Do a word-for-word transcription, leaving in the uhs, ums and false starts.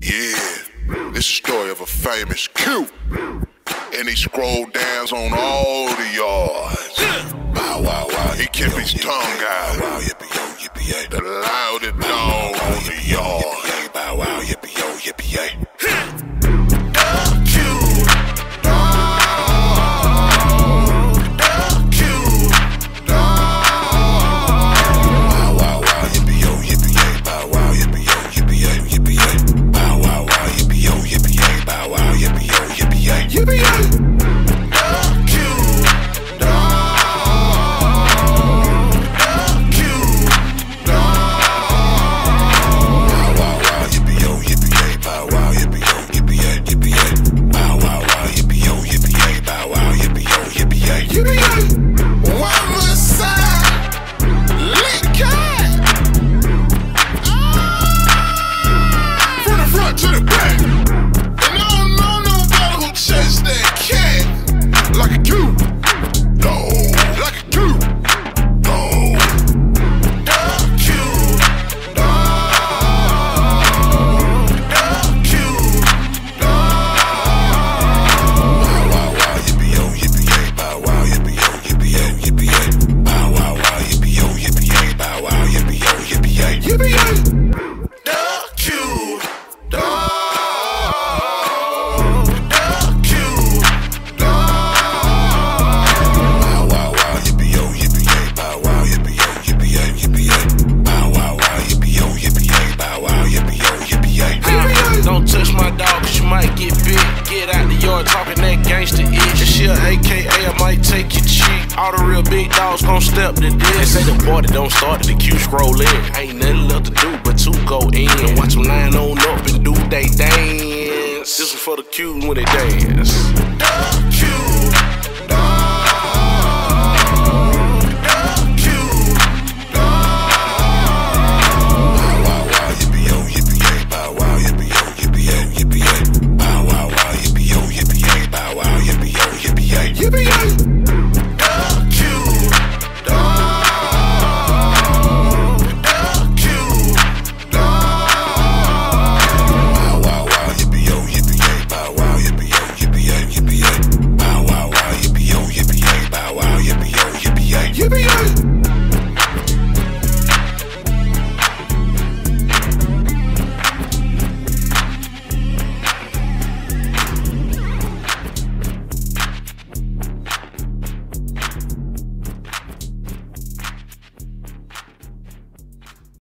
Yeah, it's the story of a famous Q, and he scrolled downs on all the yards. Bow wow wow, he kept his tongue out. Wow yippee yo yippee yay, the loudest dog on the yard. Bow wow yippee yo yippee yay. Don't touch my dog, cause you might get bit. Get out the yard talking that gangster ish. This shit A K A, I might take your cheek. All the real big dogs gon' step to this. They say the party don't start till the Q scroll in. Ain't nothing left to do but to go in. And watch them line on up and do they dance. This one for the Q when they dance. The Q.